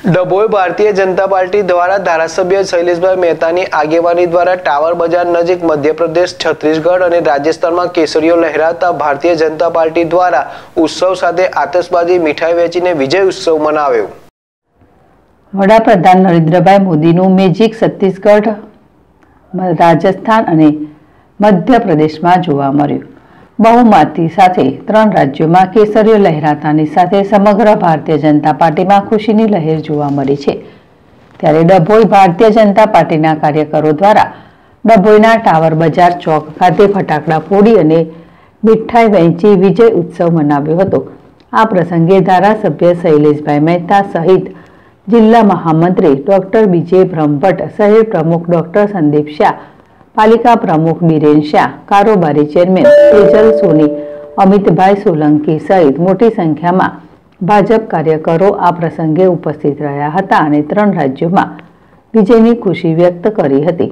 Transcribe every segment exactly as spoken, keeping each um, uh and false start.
Dabhoi Bharatiya Janata party દ્વારા ધારાસભ્ય શૈલેષભાઈ મહેતાની આગેવાની દ્વારા ટાવર બજાર નજીક મધ્યપ્રદેશ, છત્તીસગઢ અને રાજસ્થાનમાં કેસરીઓ લહેરાતા ભારતીય જનતા પાર્ટી દ્વારા ઉત્સવ સાથે આતશબાજી, મીઠાઈ વેચીને વિજય ઉત્સવ મનાવ્યો. વડાપ્રધાન નરેન્દ્રભાઈ મોદીનું મેજિક છત્તીસગઢ, રાજસ્થાન અને મધ્યપ્રદેશમાં જોવા મળ્યું. બહુમતી સાથે ત્રણ રાજ્યોમાં કેસરીઓ લહેરાતાની સાથે સમગ્ર ભારતીય જનતા પાર્ટીમાં ખુશીની લહેર જોવા મળી છે. ત્યારે ડભોઈ ભારતીય જનતા પાર્ટીના કાર્યકરો દ્વારા ડભોઈના ટાવર બજાર ચોક ખાતે ફટાકડા ફોડી અને મીઠાઈ વહેંચી વિજય ઉત્સવ મનાવ્યો હતો. આ પ્રસંગે ધારાસભ્ય શૈલેષભાઈ મહેતા સહિત જિલ્લા મહામંત્રી ડોક્ટર બીજે બ્રહ્મભટ્ટ, શહેર પ્રમુખ ડોક્ટર સંદીપ શાહ, પાલિકા પ્રમુખ બીરેન શાહ, કારોબારી ચેરમેન તેજલ સોની, અમિતભાઈ સોલંકી સહિત મોટી સંખ્યામાં ભાજપ કાર્યકરો આ પ્રસંગે ઉપસ્થિત રહ્યા હતા અને ત્રણ રાજ્યોમાં વિજયની ખુશી વ્યક્ત કરી હતી.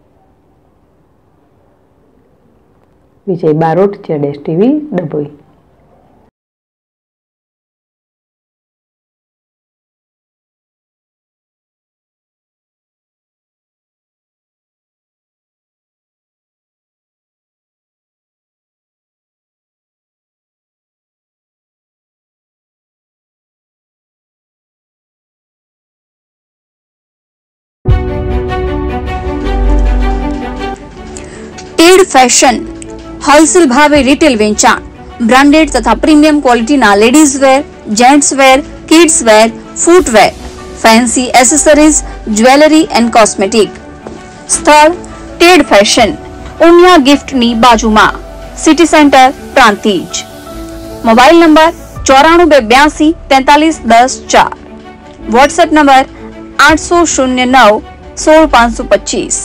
વિજય બારોટ, જેડેશ TV, Dabhoi. Ted fashion wholesale भावे रिटेल वेचाण, ब्रांडेड तथा प्रीमियम क्वॉलिटीना ladies wear, gents wear, kids wear, footwear, fancy accessories, jewellery and cosmetic. स्थल टेड फैशन, उमिया गिफ्टनी बाजुमा, city centre, Prantij. Mobile number चौराणु बे ब्यासी तैतालीस दस चार. व्हाट्सएप नंबर आठ सौ शून्य नौ सोल पांच सौ पच्चीस.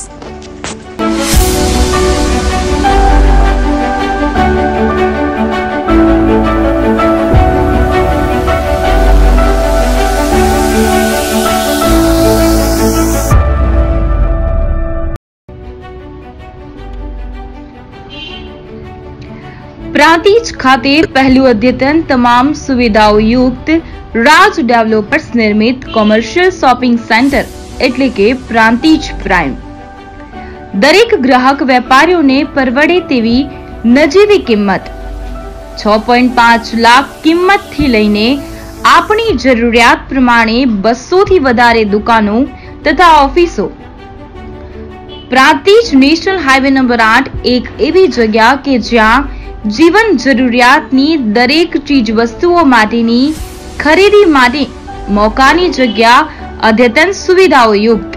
प्रांतिज खाते पहलू अद्यतन तमाम सुविधाओं युक्त राज डेवलपर्स निर्मित कॉमर्शियल शॉपिंग सेंटर एटले के प्रांतिज प्राइम. दरेक ग्राहक वेपारीओने परवड़े तेवी नजीवी किंमत छ पॉइंट पांच लाख किंमत थी लईने आपणी जरूरियात प्रमाणे बस्सो थी वधारे दुकानों तथा ऑफिसो. प्रांतिज नेशनल हाईवे नंबर आठ एक एवी जगह के ज्यां जीवन जरूरियातनी दरेक चीज वस्तुओं माटेनी खरीदी माटे मोकानी जग्या अद्यतन सुविधाओं युक्त.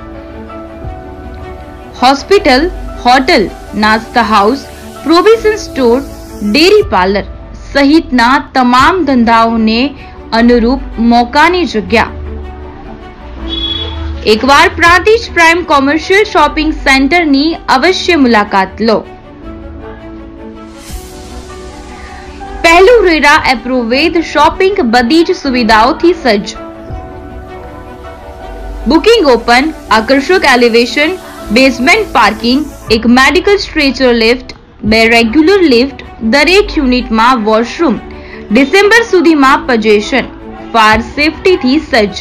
हॉस्पिटल, होटल, नास्ता house, provision store, dairy parlour सहितना तमाम धंधाओने अनुरूप मोकानी जग्या. एक बार Prantij prime commercial shopping centre नी अवश्य मुलाकात लो. पहलू रेरा एप्रोवेद शॉपिंग बधी ज सुविधाओथी सज्ज. बुकिंग ओपन, आकर्षक एलिवेशन, बेसमेंट पार्किंग, एक मेडिकल स्ट्रेचर लिफ्ट, बे रेग्युलर लिफ्ट, दरेक यूनिट में वॉशरूम, डिसेम्बर सुधी में पजेशन, फायर सेफ्टी थी सज्ज.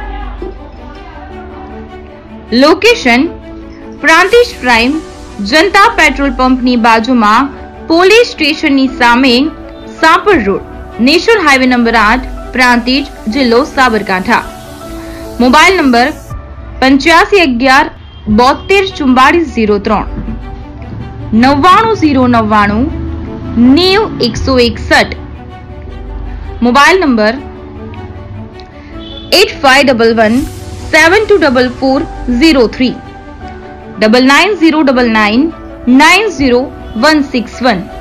Location Prantij prime Janata petrol pump नी बाजू में पोलीस स्टेशन नी सामे सापर रोड, नेशनल हाईवे नंबर आठ, प्रांतिज, जिल्लो साबरकांठा. मोबाइल नंबर पंचासी अगियार बोतेर चुम्बालीस जीरो त्रण, नव्वाणु जीरो नव्वाणु नेव एक सौ एकसठ. Mobile number eight five double one seven two double four zero three, double nine zero double nine nine zero one six one.